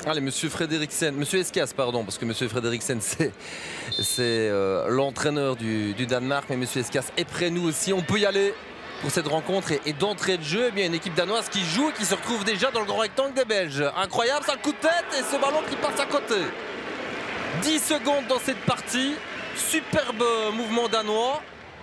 Allez, monsieur Frederiksen, monsieur Escas, pardon, parce que monsieur Frederiksen, c'est l'entraîneur du Danemark, mais monsieur Escas est prêt, nous aussi. On peut y aller pour cette rencontre et d'entrée de jeu. Eh bien, une équipe danoise qui joue et qui se retrouve déjà dans le grand rectangle des Belges. Incroyable, ça, le coup de tête et ce ballon qui passe à côté. 10 secondes dans cette partie. Superbe mouvement danois.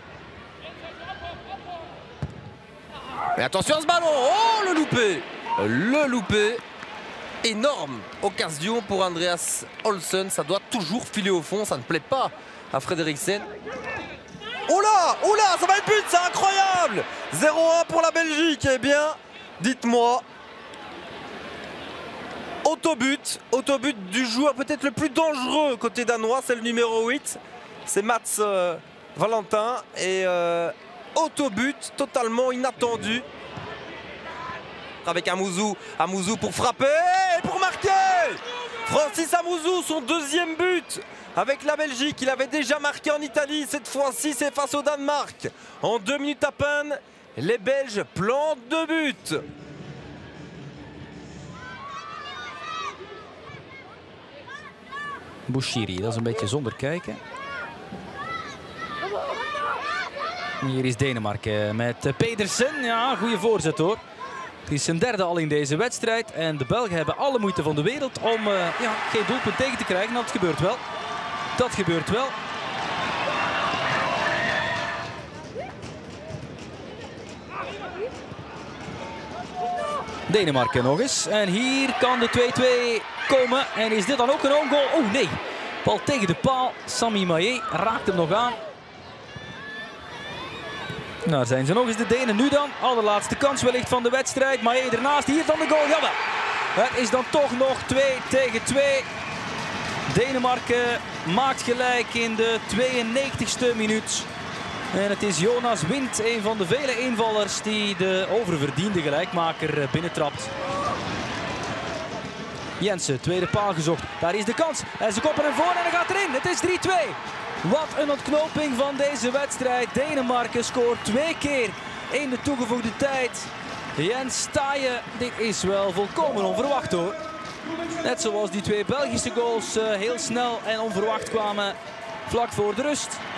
Mais attention à ce ballon. Oh, le loupé. Le loupé. Énorme occasion pour Andreas Olsen. Ça doit toujours filer au fond. Ça ne plaît pas à Frederiksen. Oh là, ça va être but, c'est incroyable. 0-1 pour la Belgique. Eh bien, dites-moi. Autobut du joueur peut-être le plus dangereux côté danois, c'est le numéro 8. C'est Mats Valentin. Et autobut totalement inattendu. Avec Amouzou pour frapper et pour marquer. Francis Amouzou, son deuxième but avec la Belgique. Il avait déjà marqué en Italie. Cette fois-ci, c'est face au Danemark. En 2 minutes à peine, les Belges plantent 2 buts. Bushiri, dat is een beetje zonder kijken. Hier is Denemarken met Pedersen. Ja, goede voorzet hoor. Het is zijn derde al in deze wedstrijd. En de Belgen hebben alle moeite van de wereld om geen doelpunt tegen te krijgen. Dat gebeurt wel. Dat gebeurt wel. Denemarken nog eens. En hier kan de 2-2 komen. En is dit dan ook een own goal? Oh nee. Bal tegen de paal. Sami Maillet raakt hem nog aan. Nou, zijn ze nog eens de Denen. Nu dan. Allerlaatste kans wellicht van de wedstrijd. Maillet ernaast. Hier dan de goal. Jawel. Het is dan toch nog 2-2. Denemarken maakt gelijk in de 92e minuut. En het is Jonas Wind, een van de vele invallers die de oververdiende gelijkmaker binnentrapt. Jensen, tweede paal gezocht. Daar is de kans. En ze koppen hem voor en hij gaat erin. Het is 3-2. Wat een ontknoping van deze wedstrijd. Denemarken scoort 2 keer in de toegevoegde tijd. Jens Staaije, dit is wel volkomen onverwacht hoor. Net zoals die 2 Belgische goals heel snel en onverwacht kwamen vlak voor de rust.